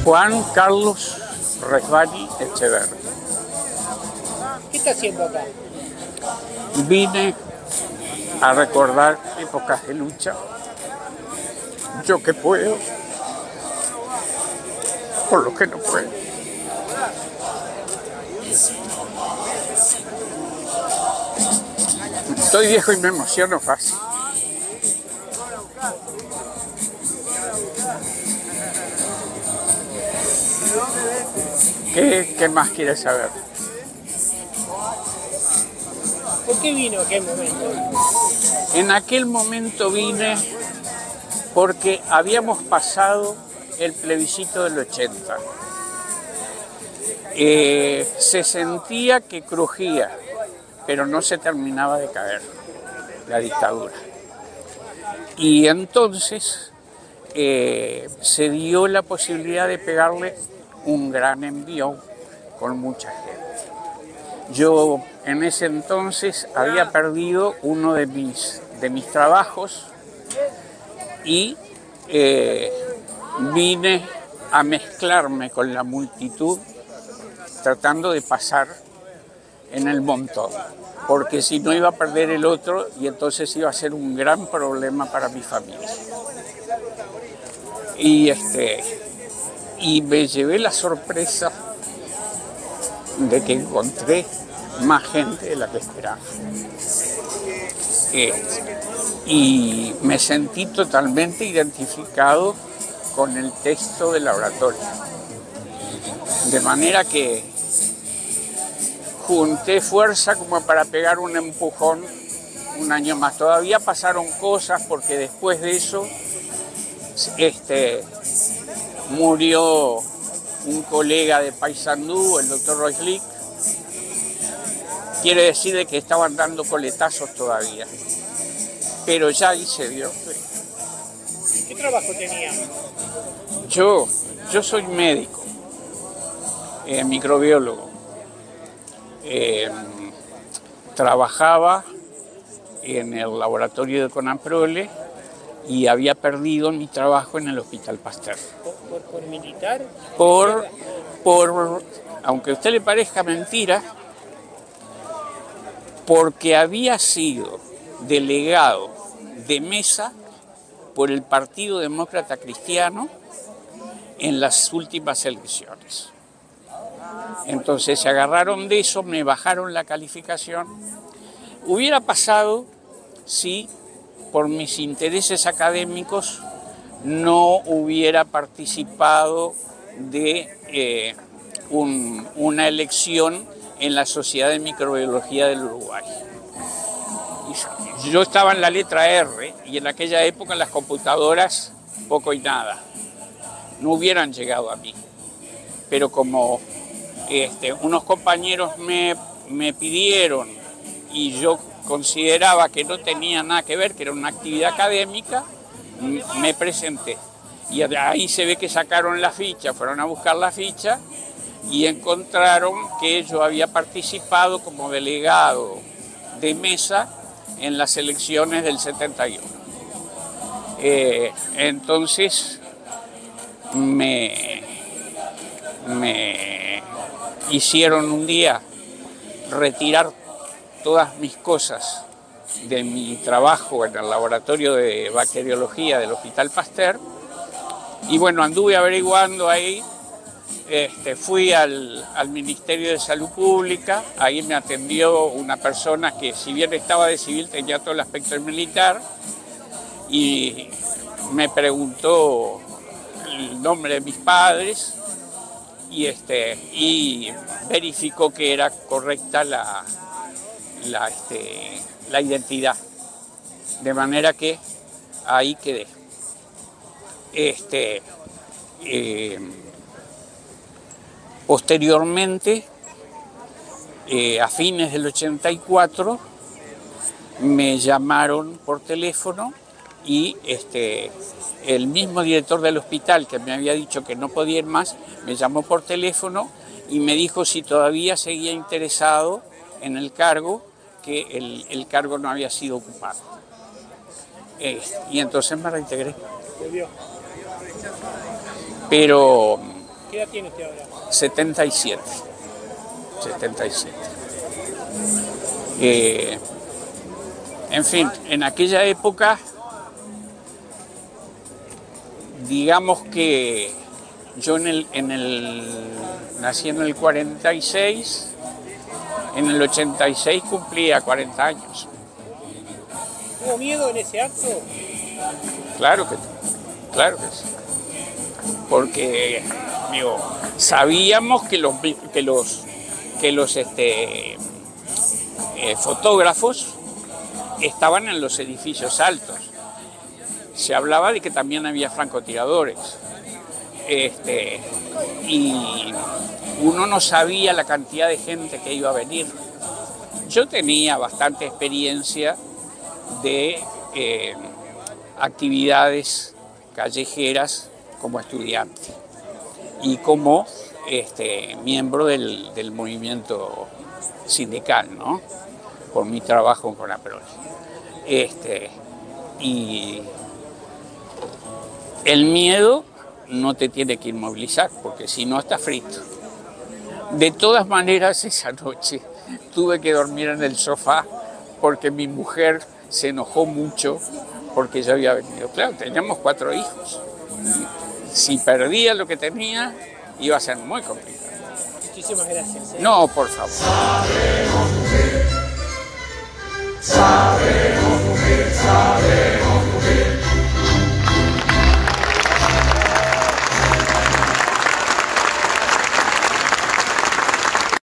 Juan Carlos Resbani Echeverri. ¿Qué está haciendo acá? Vine a recordar épocas de lucha, yo que puedo, por los que no puedo. Estoy viejo y me emociono fácil. ¿Qué más quieres saber? ¿Por qué vino aquel momento? En aquel momento vine porque habíamos pasado el plebiscito del 80. Se sentía que crujía, pero no se terminaba de caer la dictadura. Y entonces se dio la posibilidad de pegarle un gran envión con mucha gente. Yo en ese entonces había perdido uno de mis trabajos y vine a mezclarme con la multitud tratando de pasar en el montón, porque si no iba a perder el otro y entonces iba a ser un gran problema para mi familia. Y me llevé la sorpresa de que encontré más gente de la que esperaba. Y me sentí totalmente identificado con el texto de la oratoria. De manera que junté fuerza como para pegar un empujón un año más. Todavía pasaron cosas porque después de eso murió un colega de Paysandú, el doctor Roislich. Quiere decir de que estaban dando coletazos todavía. Pero ya ahí se vio. ¿Qué trabajo tenía? Yo soy médico, microbiólogo. Trabajaba en el laboratorio de Conaprole y había perdido mi trabajo en el Hospital Pasteur. ¿Por militar? Aunque a usted le parezca mentira, porque había sido delegado de mesa por el Partido Demócrata Cristiano en las últimas elecciones. Entonces se agarraron de eso, me bajaron la calificación. Hubiera pasado si por mis intereses académicos no hubiera participado de una elección en la Sociedad de Microbiología del Uruguay. Yo estaba en la letra R y en aquella época las computadoras poco y nada. No hubieran llegado a mí. Pero como unos compañeros me pidieron y yo consideraba que no tenía nada que ver, que era una actividad académica, me presenté. Y ahí se ve que sacaron la ficha, fueron a buscar la ficha y encontraron que yo había participado como delegado de mesa en las elecciones del 71. Entonces me hicieron un día retirar todas mis cosas de mi trabajo en el laboratorio de bacteriología del Hospital Pasteur. Y bueno, anduve averiguando ahí, fui al Ministerio de Salud Pública, ahí me atendió una persona que si bien estaba de civil tenía todo el aspecto militar y me preguntó el nombre de mis padres y verificó que era correcta la identidad, de manera que ahí quedé. Posteriormente, a fines del 84, me llamaron por teléfono y el mismo director del hospital que me había dicho que no podía ir más, me llamó por teléfono y me dijo si todavía seguía interesado en el cargo, que el cargo no había sido ocupado. Y entonces me reintegré. Pero ¿Qué edad tiene usted ahora? 77. 77. En fin, en aquella época, digamos que yo nací en el 46, en el 86 cumplía 40 años. ¿Hubo miedo en ese acto? Claro que sí. Porque, digo, sabíamos que los fotógrafos estaban en los edificios altos. Se hablaba de que también había francotiradores. Y uno no sabía la cantidad de gente que iba a venir. Yo tenía bastante experiencia de actividades callejeras como estudiante y como miembro del movimiento sindical, ¿no? Por mi trabajo en Conaprole. Y el miedo no te tiene que inmovilizar, porque si no estás frito. De todas maneras, esa noche tuve que dormir en el sofá porque mi mujer se enojó mucho porque yo había venido. Claro, teníamos 4 hijos. Si perdía lo que tenía, iba a ser muy complicado. Muchísimas gracias. No, por favor.